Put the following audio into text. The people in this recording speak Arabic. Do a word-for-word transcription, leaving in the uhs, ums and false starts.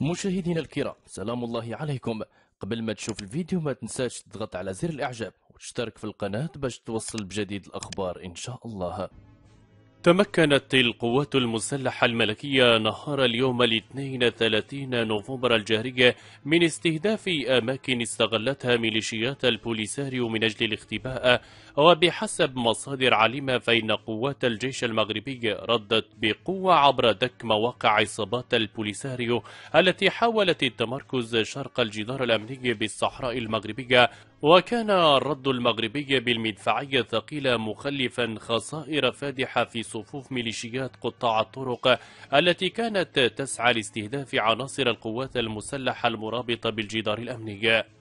مشاهدينا الكرام، سلام الله عليكم. قبل ما تشوف الفيديو ما تنساش تضغط على زر الاعجاب وتشترك في القناة باش توصل بجديد الاخبار ان شاء الله. تمكنت القوات المسلحة الملكية نهار اليوم الاثنين ثلاثين نوفمبر الجاري من استهداف أماكن استغلتها ميليشيات البوليساريو من أجل الاختباء، وبحسب مصادر عليمة فإن قوات الجيش المغربي ردت بقوة عبر دك مواقع عصابات البوليساريو التي حاولت التمركز شرق الجدار الأمني بالصحراء المغربية، وكان الرد المغربي بالمدفعية الثقيلة مخلفا خسائر فادحة في صفوف ميليشيات قطاع الطرق التي كانت تسعى لاستهداف عناصر القوات المسلحة المرابطة بالجدار الأمني.